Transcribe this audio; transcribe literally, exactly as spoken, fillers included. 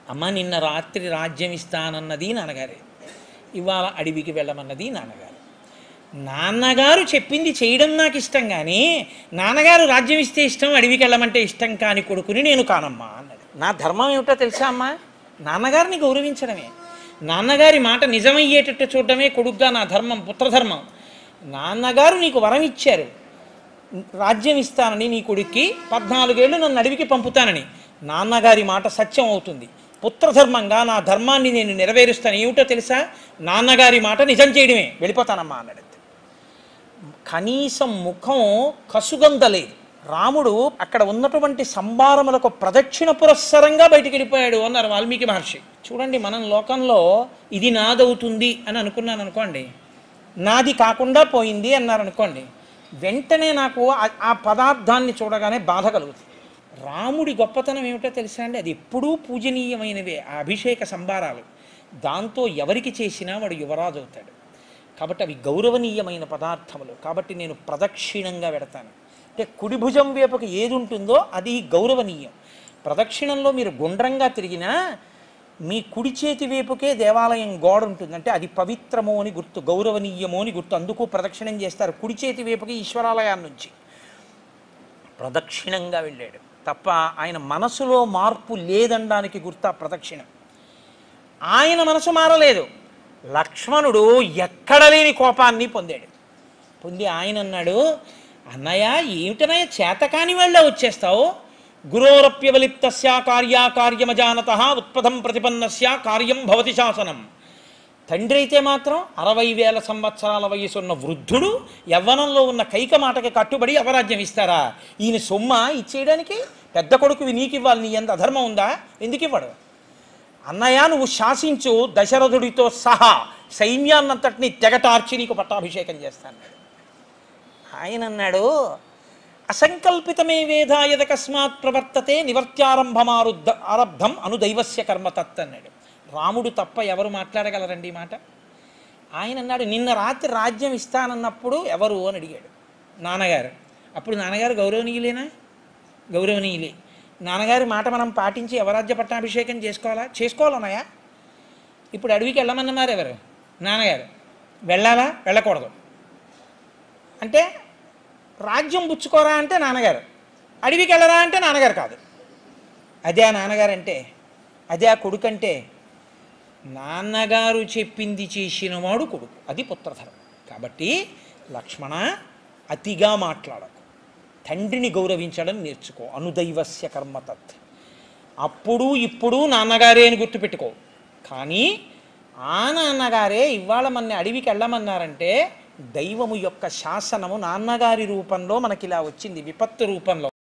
అమ్మ నిన్న రాత్రి రాజ్యం ఇస్తానన్నది నాన్నగారే, ఇవాళ అడవికి వెళ్ళమన్నది నాన్నగారు. నాన్నగారు చెప్పింది చేయడం నాకు ఇష్టం, కానీ నాన్నగారు రాజ్యం ఇస్తే ఇష్టం, అడవికి వెళ్ళమంటే ఇష్టం కాని కొడుకుని నేను కానమ్మా అన్నాడు. నా ధర్మం ఏమిటో తెలుసా అమ్మా? నాన్నగారిని గౌరవించడమే, నాన్నగారి మాట నిజమయ్యేటట్టు చూడడమే కొడుగ్గా నా ధర్మం, పుత్రధర్మం. నాన్నగారు నీకు వరం ఇచ్చారు, రాజ్యం ఇస్తానని నీ కొడుక్కి, పద్నాలుగేళ్ళు నన్ను అడవికి పంపుతానని. నాన్నగారి మాట సత్యం అవుతుంది, పుత్రధర్మంగా నా ధర్మాన్ని నేను నెరవేరుస్తాను. ఏమిటో తెలుసా? నాన్నగారి మాట నిజం చేయడమే, వెళ్ళిపోతానమ్మా అన్నాడు. కనీసం ముఖం కసుగందలేదు. రాముడు అక్కడ ఉన్నటువంటి సంభారములకు ప్రదక్షిణ పురస్సరంగా బయటికి వెళ్ళిపోయాడు అన్నారు వాల్మీకి మహర్షి. చూడండి, మనం లోకంలో ఇది నాదవుతుంది అని అనుకున్నాను అనుకోండి, నాది కాకుండా పోయింది అన్నారు అనుకోండి, వెంటనే నాకు ఆ పదార్థాన్ని చూడగానే బాధ కలుగుతుంది. రాముడి గొప్పతనం ఏమిటో తెలుసా అండి? అది ఎప్పుడూ పూజనీయమైనవే ఆ అభిషేక సంభారాలు. దాంతో ఎవరికి చేసినా వాడు యువరాజు అవుతాడు. కాబట్టి అవి గౌరవనీయమైన పదార్థములు. కాబట్టి నేను ప్రదక్షిణంగా పెడతాను. అంటే కుడి భుజం వైపుకి ఏది ఉంటుందో అది గౌరవనీయం. ప్రదక్షిణంలో మీరు గుండ్రంగా తిరిగినా మీ కుడి చేతి వైపుకే దేవాలయం గోడ ఉంటుంది, అంటే అది పవిత్రము అని గుర్తు, గౌరవనీయము అని గుర్తు. అందుకు ప్రదక్షిణం చేస్తారు. కుడి చేతి వైపుకి ఈశ్వరాలయాన్ని నుంచి ప్రదక్షిణంగా వెళ్ళాడు తప్ప ఆయన మనసులో మార్పు లేదనడానికి గుర్తు ఆ ప్రదక్షిణం. ఆయన మనసు మారలేదు. లక్ష్మణుడు ఎక్కడ లేని కోపాన్ని పొందాడు. పొంది ఆయన అన్నాడు, అన్నయ్య ఏమిటనయ్య చేతకాని వాళ్ళ వచ్చేస్తావు? గురోరప్యవలిప్తస్య కార్యాకార్యమజానత ఉత్పదం ప్రతిపన్నస్య కార్యం భవతి శాసనం. తండ్రి అయితే మాత్రం అరవై వేల సంవత్సరాల వయసున్న వృద్ధుడు యవ్వనంలో ఉన్న కైక మాటకి కట్టుబడి అవరాజ్యం ఇస్తారా? ఈయన సొమ్మ ఇచ్చేయడానికి? పెద్ద కొడుకువి నీకు ఇవ్వాలి, నీ ఎంత అధర్మం ఉందా? ఎందుకు ఇవ్వడు? అన్నయ్య నువ్వు శాసించు, దశరథుడితో సహా సైన్యాన్నంతటిని తెగటార్చి నీకు పట్టాభిషేకం చేస్తాను. ఆయన అన్నాడు, అసంకల్పితమే వేదాయదకస్మాత్ ప్రవర్తతే నివర్త్యారంభమారుద్ధ ఆరబ్ధం అనుదైవస్య కర్మతత్ అన్నాడు. రాముడు తప్ప ఎవరు మాట్లాడగలరండి ఈ మాట? ఆయన అన్నాడు, నిన్న రాత్రి రాజ్యం ఇస్తానన్నప్పుడు ఎవరు అని అడిగాడు. నాన్నగారు. అప్పుడు నాన్నగారు గౌరవనీయులేనా? గౌరవనీయులే. నాన్నగారి మాట మనం పాటించి యవరాజ్య పట్టాభిషేకం చేసుకోవాలా? చేసుకోవాలన్నాయా? ఇప్పుడు అడవికి వెళ్ళమన్నారు ఎవరు? నాన్నగారు. వెళ్ళాలా? వెళ్ళకూడదు అంటే రాజ్యం పుచ్చుకోరా అంటే నాన్నగారు, అడవికి వెళ్ళరా అంటే నాన్నగారు కాదు. అదే ఆ నాన్నగారు అంటే, అదే ఆ కొడుకు అంటే. నాన్నగారు చెప్పింది చేసినవాడు కొడుకు, అది పుత్రధర్మం. కాబట్టి లక్ష్మణ అతిగా మాట్లాడకు, తండ్రిని గౌరవించడం నేర్చుకో. అనుదైవస్య కర్మతత్. అప్పుడు ఇప్పుడు నాన్నగారే అని గుర్తుపెట్టుకో. కానీ ఆ నాన్నగారే ఇవాళ మన అడవికి వెళ్ళమన్నారంటే దైవము యొక్క శాసనము నాన్నగారి రూపంలో మనకి ఇలా వచ్చింది, విపత్తు రూపంలో.